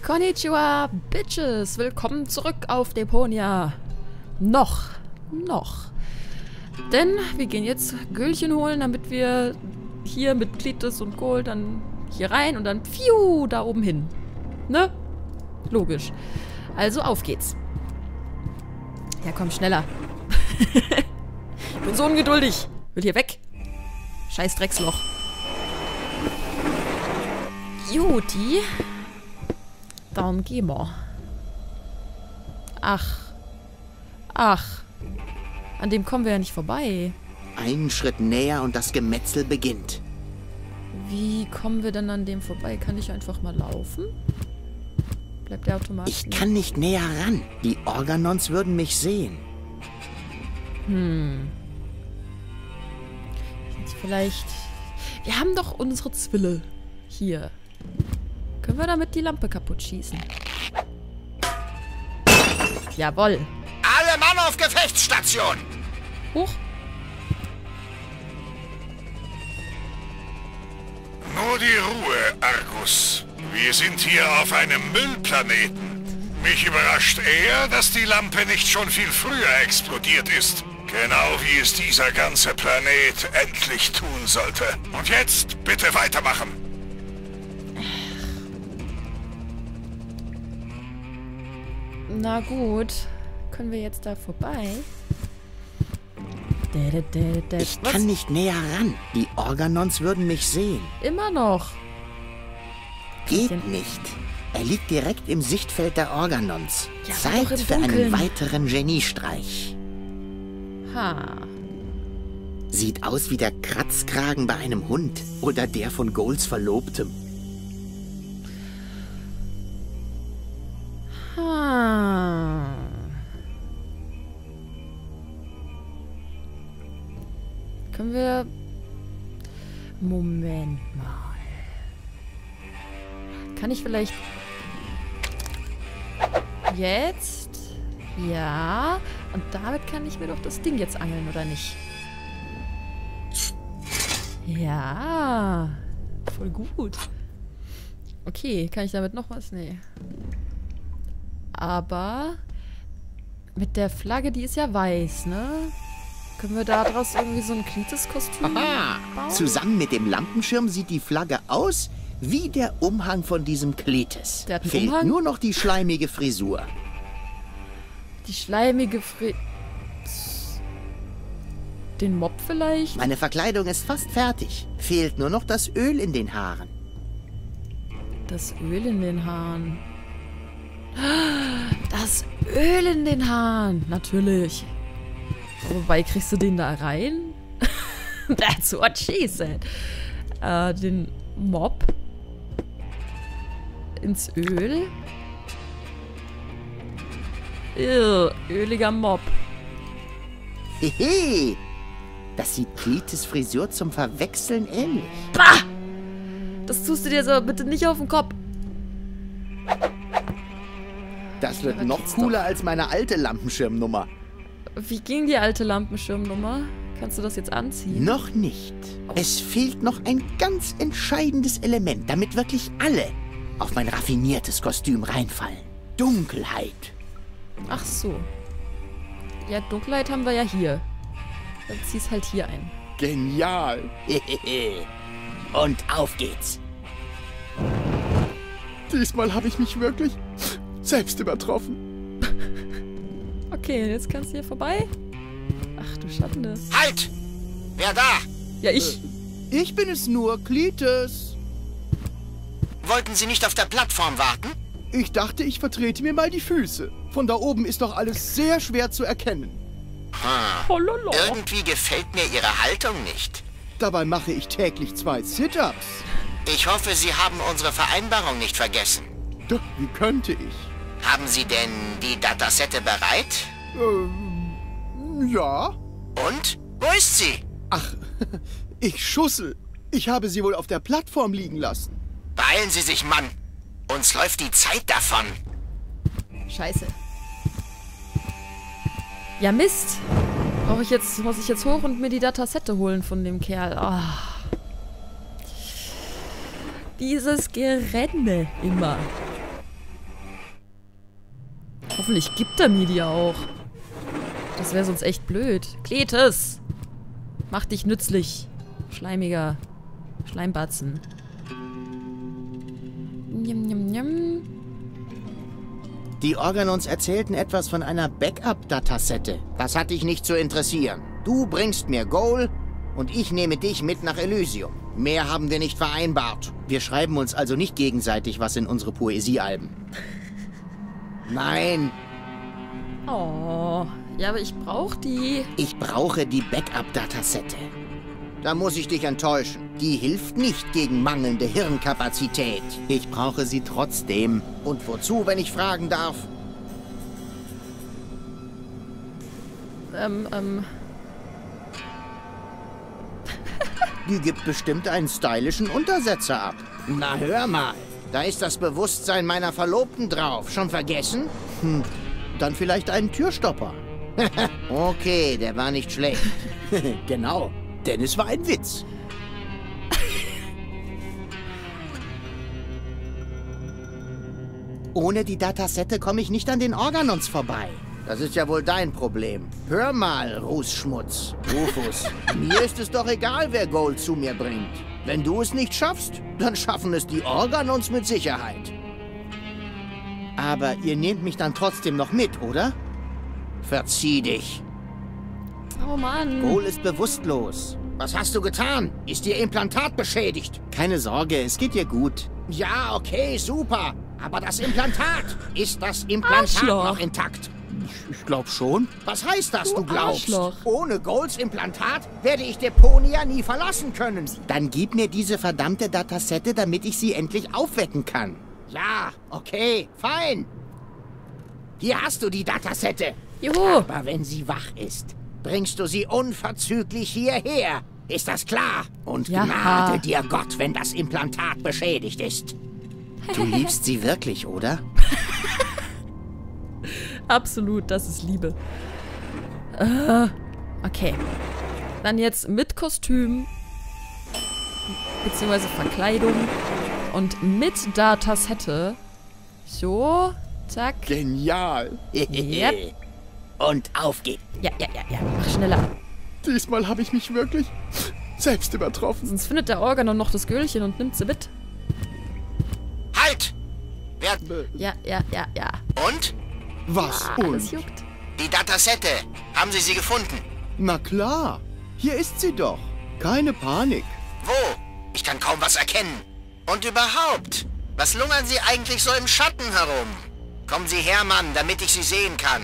Konnichiwa, Bitches! Willkommen zurück auf Deponia. Noch. Denn wir gehen jetzt Gölchen holen, damit wir hier mit Cletus und Gold dann hier rein und dann pfiuh, da oben hin. Ne? Logisch. Also auf geht's. Ja, komm, schneller. Ich bin so ungeduldig. Will hier weg. Scheiß Drecksloch. Juti. Dann gehen wir. Ach. An dem kommen wir ja nicht vorbei. Einen Schritt näher und das Gemetzel beginnt. Wie kommen wir denn an dem vorbei? Kann ich einfach mal laufen? Bleibt der automatisch? Ich kann nicht näher ran. Die Organons würden mich sehen. Vielleicht... Wir haben doch unsere Zwille. Hier. Können wir damit die Lampe kaputt schießen? Jawohl. Alle Mann auf Gefechtsstation! Huch. Nur die Ruhe, Argus. Wir sind hier auf einem Müllplaneten. Mich überrascht eher, dass die Lampe nicht schon viel früher explodiert ist. Genau wie es dieser ganze Planet endlich tun sollte. Und jetzt bitte weitermachen. Na gut. Können wir jetzt da vorbei? Ich kann nicht näher ran. Die Organons würden mich sehen. Immer noch. Geht nicht. Er liegt direkt im Sichtfeld der Organons. Ja, doch Zeit im für einen Dunkeln. weiteren Geniestreich. Ha. Sieht aus wie der Kratzkragen bei einem Hund oder der von Golds Verlobtem. Ha. Können wir... Moment mal. Kann ich vielleicht... Jetzt? Ja. Und damit kann ich mir doch das Ding jetzt angeln, oder nicht? Ja. Voll gut. Okay, kann ich damit noch was? Nee. Aber mit der Flagge, die ist ja weiß, ne? Können wir daraus irgendwie so ein Cletus-Kostüm bauen? Zusammen mit dem Lampenschirm sieht die Flagge aus wie der Umhang von diesem Cletus. Der hat einen Fehlt Umhang? nur noch die schleimige Frisur. Die schleimige Den Mob vielleicht? Meine Verkleidung ist fast fertig. Fehlt nur noch das Öl in den Haaren. Das Öl in den Haaren. Das Öl in den Haaren. Natürlich. Wobei, kriegst du den da rein? That's what she said. Den Mob ins Öl. Öliger Mob. Hehe! Das sieht Cletus Frisur zum Verwechseln ähnlich. Bah! Das tust du dir so bitte nicht auf den Kopf. Das wird Aber noch geht's cooler als meine alte Lampenschirmnummer. Wie ging die alte Lampenschirmnummer? Kannst du das jetzt anziehen? Noch nicht. Es fehlt noch ein ganz entscheidendes Element, damit wirklich alle auf mein raffiniertes Kostüm reinfallen. Dunkelheit. Ach so. Ja, Dunkelheit haben wir ja hier. Dann zieh's halt hier ein. Genial. Und auf geht's. Diesmal habe ich mich wirklich selbst übertroffen. Okay, jetzt kannst du hier vorbei. Ach du Schande. Halt! Wer da? Ja, ich. Ich bin es nur, Cletus. Wollten Sie nicht auf der Plattform warten? Ich dachte, ich vertrete mir mal die Füße. Von da oben ist doch alles sehr schwer zu erkennen. Hololo. Irgendwie gefällt mir Ihre Haltung nicht. Dabei mache ich täglich 2 Sit-Ups. Ich hoffe, Sie haben unsere Vereinbarung nicht vergessen. Doch, wie könnte ich? Haben Sie denn die Datasette bereit? Ja. Und? Wo ist sie? Ach, ich schussel. Ich habe sie wohl auf der Plattform liegen lassen. Beeilen Sie sich, Mann. Uns läuft die Zeit davon. Scheiße. Ja, Mist. Muss ich jetzt hoch und mir die Datasette holen von dem Kerl. Oh. Dieses Gerenne immer. Hoffentlich gibt er mir die auch. Das wäre sonst echt blöd. Kletes! Mach dich nützlich. Schleimiger Schleimbatzen. Njam, njam, njam. Die Organons erzählten etwas von einer Backup-Datasette. Das hat dich nicht zu interessieren. Du bringst mir Goal und ich nehme dich mit nach Elysium. Mehr haben wir nicht vereinbart. Wir schreiben uns also nicht gegenseitig was in unsere Poesiealben. Nein. Oh, ja, aber ich brauche die. Ich brauche die Backup-Datasette. Da muss ich dich enttäuschen. Die hilft nicht gegen mangelnde Hirnkapazität. Ich brauche sie trotzdem. Und wozu, wenn ich fragen darf? Die gibt bestimmt einen stylischen Untersetzer ab. Na hör mal, da ist das Bewusstsein meiner Verlobten drauf. Schon vergessen? Dann vielleicht einen Türstopper. Okay, der war nicht schlecht. Genau, denn es war ein Witz. Ohne die Datasette komme ich nicht an den Organons vorbei. Das ist ja wohl dein Problem. Hör mal, Rußschmutz. Rufus, mir ist es doch egal, wer Gold zu mir bringt. Wenn du es nicht schaffst, dann schaffen es die Organons mit Sicherheit. Aber ihr nehmt mich dann trotzdem noch mit, oder? Verzieh dich. Oh Mann. Goal ist bewusstlos. Was hast du getan? Ist ihr Implantat beschädigt? Keine Sorge, es geht ihr gut. Ja, okay, super. Aber das Implantat, ist das Implantat Arschloch. noch intakt? Ich glaube schon. Was heißt das, du glaubst? Arschloch. Ohne Goals Implantat werde ich Deponia nie verlassen können. Dann gib mir diese verdammte Datasette, damit ich sie endlich aufwecken kann. Ja, okay, fein. Hier hast du die Datasette. Juhu. Aber wenn sie wach ist, bringst du sie unverzüglich hierher. Ist das klar? Und Ja. Gnade dir Gott, wenn das Implantat beschädigt ist. Du liebst sie wirklich, oder? Absolut, das ist Liebe. Okay. Dann jetzt mit Kostüm. Beziehungsweise Verkleidung. Und mit Datasette. So. Zack. Genial. Yep. Und auf geht's. Ja. Mach schneller. Diesmal habe ich mich wirklich selbst übertroffen. Sonst findet der Organon noch das Gürlchen und nimmt sie mit. Halt! Wer... Ja. Und? Was Alles und? juckt. Die Datasette. Haben Sie sie gefunden? Na klar. Hier ist sie doch. Keine Panik. Wo? Ich kann kaum was erkennen. Und überhaupt, was lungern Sie eigentlich so im Schatten herum? Kommen Sie her, Mann, damit ich Sie sehen kann.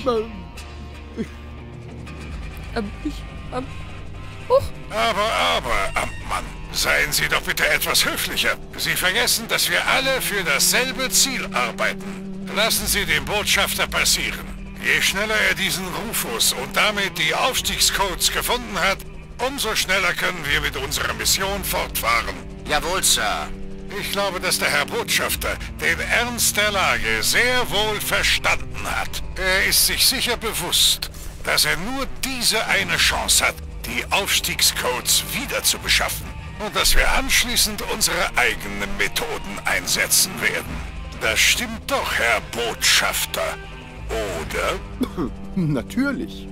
Aber, Amtmann, seien Sie doch bitte etwas höflicher. Sie vergessen, dass wir alle für dasselbe Ziel arbeiten. Lassen Sie den Botschafter passieren. Je schneller er diesen Rufus und damit die Aufstiegscodes gefunden hat, umso schneller können wir mit unserer Mission fortfahren. Jawohl, Sir. Ich glaube, dass der Herr Botschafter den Ernst der Lage sehr wohl verstanden hat. Er ist sich sicher bewusst, dass er nur diese eine Chance hat, die Aufstiegscodes wieder zu beschaffen. Und dass wir anschließend unsere eigenen Methoden einsetzen werden. Das stimmt doch, Herr Botschafter. Oder? Natürlich.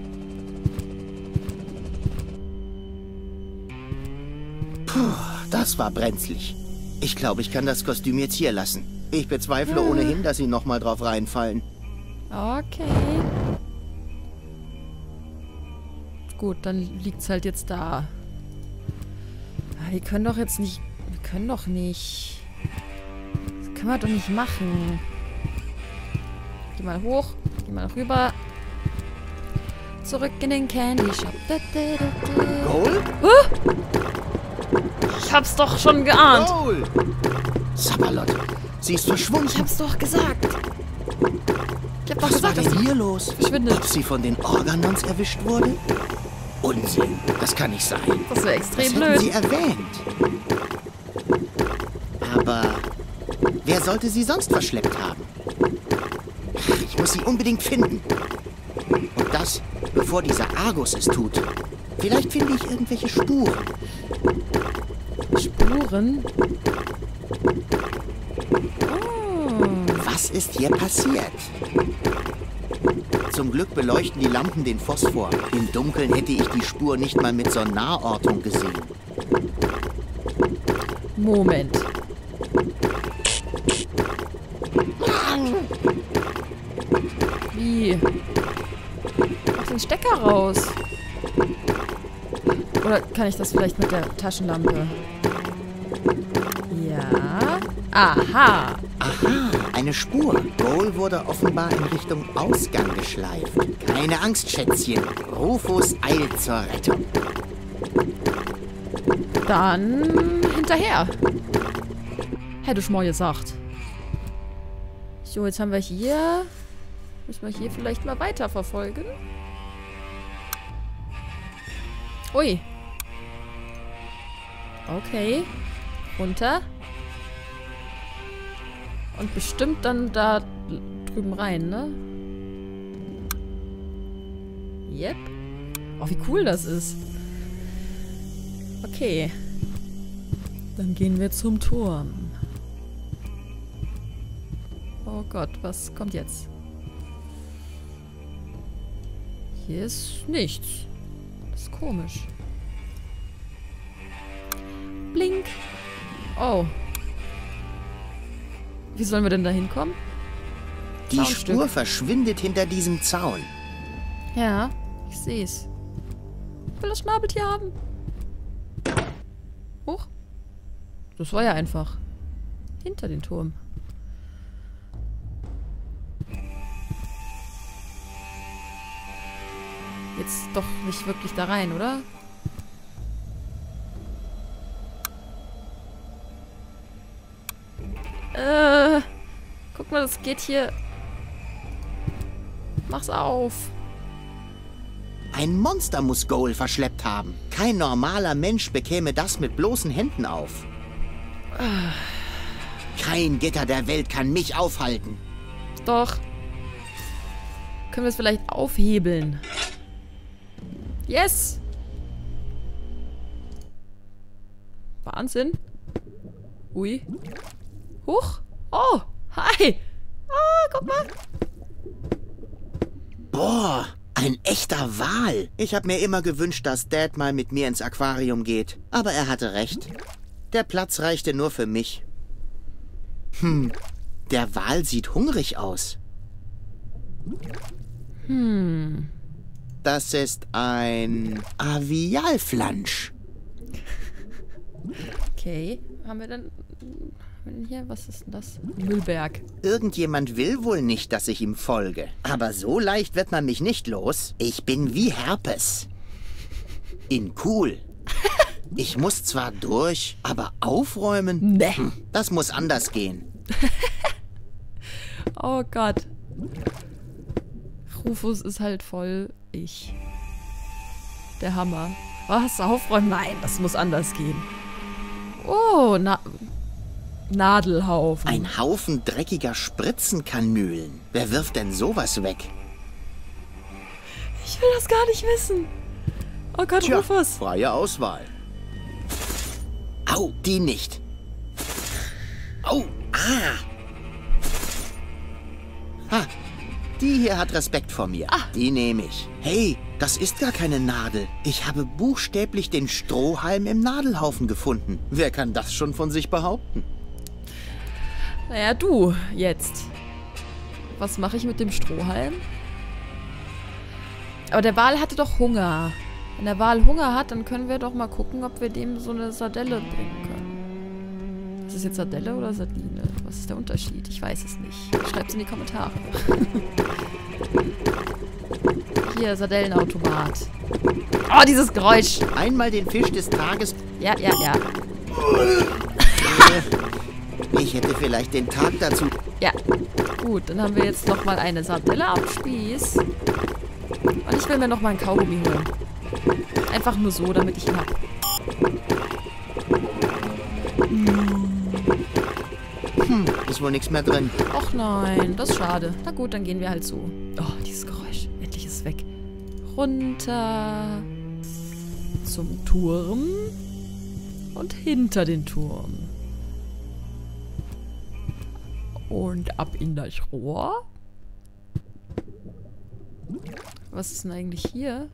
Das war brenzlig. Ich glaube, ich kann das Kostüm jetzt hier lassen. Ich bezweifle ohnehin, dass Sie nochmal drauf reinfallen. Okay. Gut, dann liegt's halt jetzt da. Wir können doch jetzt nicht... Wir können doch nicht... Das können wir doch nicht machen. Geh mal hoch. Geh mal rüber. Zurück in den Candy Shop. Goal? Ich hab's doch schon geahnt. Goal! Sabalot, sie ist verschwunden. Ich hab's doch gesagt. Ich hab doch Was war gesagt, dass denn sie hier los? verschwindet. Ob sie von den Organons erwischt wurde? Unsinn, das kann nicht sein. Das wäre Das extrem hätten sie blöd. erwähnt. Aber wer sollte sie sonst verschleppt haben? Ich muss sie unbedingt finden. Und das, bevor dieser Argus es tut. Vielleicht finde ich irgendwelche Spuren. Spuren? Oh. Was ist hier passiert? Zum Glück beleuchten die Lampen den Phosphor. Im Dunkeln hätte ich die Spur nicht mal mit Sonarortung gesehen. Moment. Wie? Mach den Stecker raus. Oder kann ich das vielleicht mit der Taschenlampe? Ja. Aha. Aha, eine Spur. Goal wurde offenbar in Richtung Ausgang geschleift. Keine Angst, Schätzchen. Rufus eilt zur Rettung. Dann hinterher. Hätte ich mal gesagt. So, jetzt haben wir hier... Müssen wir hier vielleicht mal weiterverfolgen? Ui. Okay. Runter. Und bestimmt dann da drüben rein, ne? Yep. Oh, wie cool das ist. Okay. Dann gehen wir zum Turm. Oh Gott, was kommt jetzt? Hier ist nichts. Das ist komisch. Blink. Oh. Wie sollen wir denn da hinkommen? Die Zaunstück. Spur verschwindet hinter diesem Zaun. Ja, ich sehe es. Ich will das Schnabeltier haben. Hoch. Das war ja einfach. Hinter den Turm. Jetzt doch nicht wirklich da rein, oder? Guck mal, das geht hier. Mach's auf. Ein Monster muss Goal verschleppt haben. Kein normaler Mensch bekäme das mit bloßen Händen auf. Kein Gitter der Welt kann mich aufhalten. Doch. Können wir es vielleicht aufhebeln? Yes! Wahnsinn. Ui. Huch. Oh, hi. Ah, guck mal. Boah, ein echter Wal. Ich habe mir immer gewünscht, dass Dad mal mit mir ins Aquarium geht. Aber er hatte recht. Der Platz reichte nur für mich. Der Wal sieht hungrig aus. Das ist ein Avialflansch. Okay. Haben wir denn hier? Was ist denn das? Müllberg. Irgendjemand will wohl nicht, dass ich ihm folge. Aber so leicht wird man mich nicht los. Ich bin wie Herpes. In cool. Ich muss zwar durch, aber aufräumen? Nee. Das muss anders gehen. Oh Gott. Rufus ist halt voll ich. Der Hammer. Was? Aufräumen? Nein, das muss anders gehen. Oh, Nadelhaufen. Ein Haufen dreckiger Spritzenkanülen. Wer wirft denn sowas weg? Ich will das gar nicht wissen. Oh Gott, Rufus. Freie Auswahl. Au, die nicht. Au, Ha, die hier hat Respekt vor mir. Die nehme ich. Hey, das ist gar keine Nadel. Ich habe buchstäblich den Strohhalm im Nadelhaufen gefunden. Wer kann das schon von sich behaupten? Naja, du jetzt. Was mache ich mit dem Strohhalm? Aber der Wal hatte doch Hunger. Wenn der Wal Hunger hat, dann können wir doch mal gucken, ob wir dem so eine Sardelle bringen können. Ist das jetzt Sardelle oder Sardine? Was ist der Unterschied? Ich weiß es nicht. Schreibt's in die Kommentare. Hier, Sardellenautomat. Oh, dieses Geräusch. Einmal den Fisch des Tages. Ja, ja, ja. Ich hätte vielleicht den Tag dazu. Ja. Gut, dann haben wir jetzt nochmal eine Sardelle am Spieß. Und ich will mir nochmal einen Kaugummi holen. Einfach nur so, damit ich ihn hab. Ist wohl nichts mehr drin. Och nein, das ist schade. Na gut, dann gehen wir halt so. Oh, dieses Geräusch. Endlich ist es weg. Runter zum Turm und hinter den Turm. Und ab in das Rohr. Was ist denn eigentlich hier?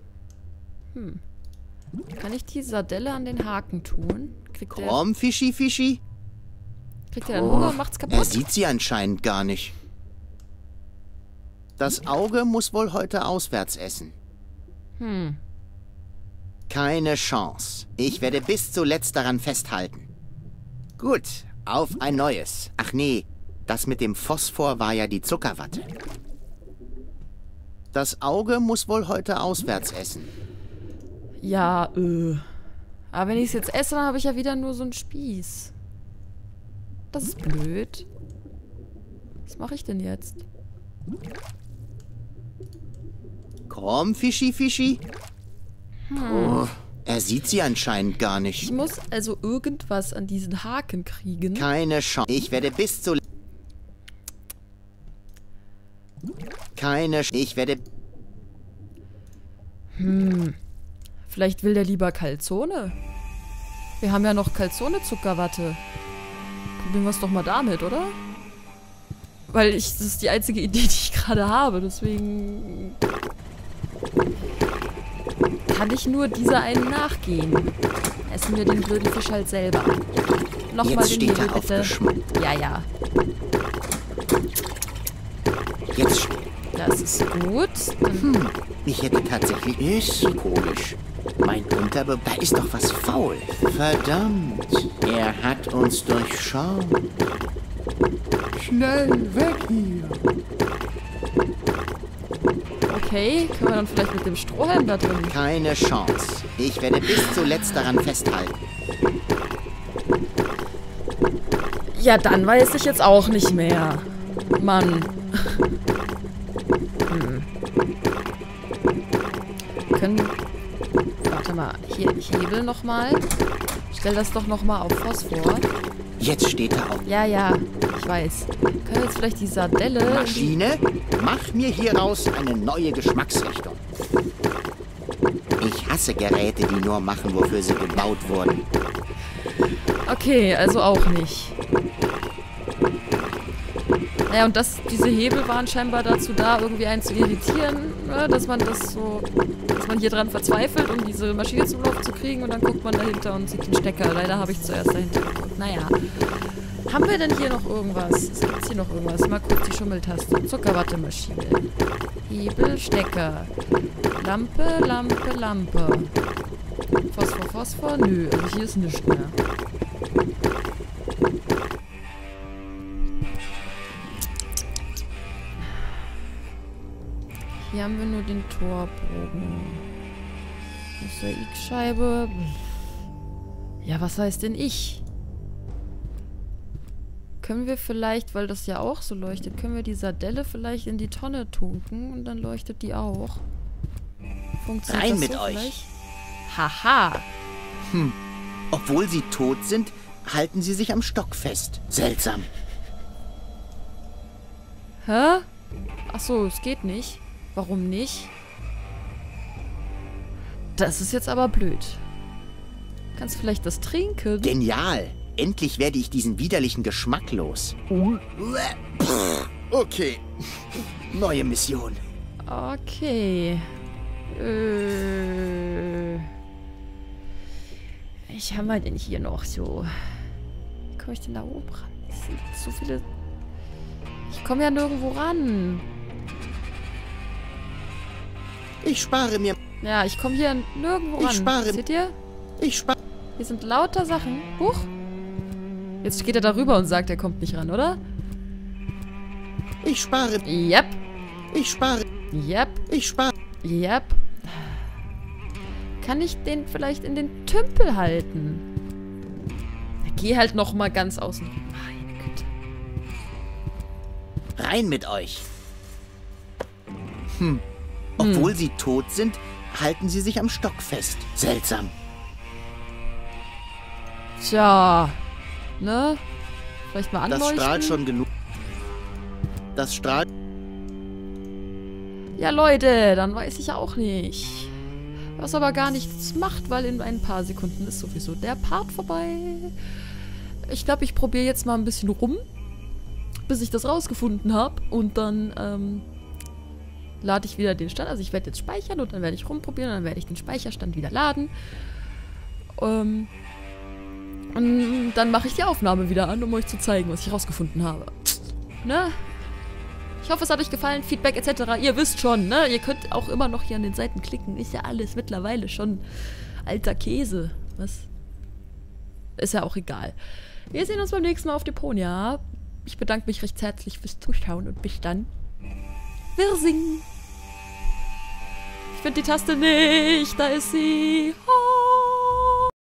Kann ich die Sardelle an den Haken tun? Kriegt der Komm, Fischi, Fischi. dann Hunger und macht's Er kaputt? sieht sie anscheinend gar nicht. Das Auge muss wohl heute auswärts essen. Keine Chance. Ich werde bis zuletzt daran festhalten. Gut, auf ein neues. Ach nee, das mit dem Phosphor war ja die Zuckerwatte. Das Auge muss wohl heute auswärts essen. Ja, Aber wenn ich es jetzt esse, dann habe ich ja wieder nur so einen Spieß. Das ist blöd. Was mache ich denn jetzt? Komm, Fischi, Fischi. Oh, er sieht sie anscheinend gar Ich nicht. muss also irgendwas an diesen Haken kriegen. Keine Chance. Ich werde bis zu... Keine Chance. Ich werde... Vielleicht will der lieber Calzone. Wir haben ja noch Calzone-Zuckerwatte. Probieren wir es doch mal damit, oder? Weil das ist die einzige Idee, die ich gerade habe. Deswegen kann ich nur dieser einen nachgehen. Essen wir den blöden Fisch halt selber. Nochmal Jetzt den steht Hebel, er auf bitte. Geschmack. Ja, ja. Jetzt... Das ist gut. Dann Ich hätte tatsächlich... Ist komisch. Mein Unterbe... Da ist doch was faul. Verdammt. Er hat uns durchschaut. Schnell weg hier. okay, können wir dann vielleicht mit dem Strohhalm da drin? Keine Chance. Ich werde bis zuletzt daran festhalten. Ja, dann weiß ich jetzt auch nicht mehr. Mann. Warte mal, hier, ich hebel nochmal. Stell das doch nochmal auf Phosphor. Jetzt steht er auf. Ja, ja, ich weiß. Können wir jetzt vielleicht die Sardelle... Maschine, mach mir hieraus eine neue Geschmacksrichtung. Ich hasse Geräte, die nur machen, wofür sie gebaut wurden. Okay, also auch nicht. Naja, und diese Hebel waren scheinbar dazu da, irgendwie einen zu irritieren, ne? Dass man hier dran verzweifelt, um diese Maschine zum Laufen zu kriegen, und dann guckt man dahinter und sieht den Stecker. Leider habe ich zuerst dahinter geguckt. Naja. Haben wir denn hier noch irgendwas? Es gibt hier noch irgendwas. Mal kurz die Schummeltaste. Zuckerwattemaschine. Hebel, Stecker. Lampe, Lampe, Lampe. Phosphor, Phosphor? Nö, also hier ist nichts mehr. Hier haben wir nur den Torbogen. Mosaikscheibe. Ja, was heißt denn ich? Können wir vielleicht, weil das ja auch so leuchtet, können wir die Sardelle vielleicht in die Tonne tunken und dann leuchtet die auch? Funktioniert Rein das mit so euch. vielleicht? Haha. Obwohl sie tot sind, halten sie sich am Stock fest. Seltsam. Hä? Ach so, es geht nicht. Warum nicht? Das ist jetzt aber blöd. Kannst du vielleicht das trinken? Genial. Endlich werde ich diesen widerlichen Geschmack los. Okay. Neue Mission. Okay. Ich habe mal denn hier noch so. Wie komme ich denn da oben ran? Es sind so viele. Ich komme ja nirgendwo ran. Ich spare mir... Ja, ich komme hier nirgendwo ran. Ich spare- Seht ihr? Ich spare... Hier sind lauter Sachen. Huch. Jetzt geht er darüber und sagt, er kommt nicht ran, oder? Ich spare... Yep. Ich spare... Yep. Ich spare... Yep. Kann ich den vielleicht in den Tümpel halten? Geh halt noch mal ganz außen. Meine Güte. Rein mit euch. Obwohl sie tot sind, halten sie sich am Stock fest. Seltsam. Tja. Ne? Vielleicht mal Das anleuchten? strahlt schon genug. Das strahlt... Ja, Leute, dann weiß ich auch nicht. Was aber gar nichts macht, weil in ein paar Sekunden ist sowieso der Part vorbei. Ich glaube, ich probiere jetzt mal ein bisschen rum. bis ich das rausgefunden habe. Und dann lade ich wieder den Stand. Also ich werde jetzt speichern und dann werde ich rumprobieren und dann werde ich den Speicherstand wieder laden. Und dann mache ich die Aufnahme wieder an, um euch zu zeigen, was ich rausgefunden habe. Ne? Ich hoffe, es hat euch gefallen. Feedback etc. Ihr wisst schon, ne? Ihr könnt auch immer noch hier an den Seiten klicken. Ist ja alles mittlerweile schon alter Käse. Was? Ist ja auch egal. Wir sehen uns beim nächsten Mal auf Deponia. Ich bedanke mich recht herzlich fürs Zuschauen und bis dann. Wir singen. Ich finde die Taste nicht. Da ist sie. Oh.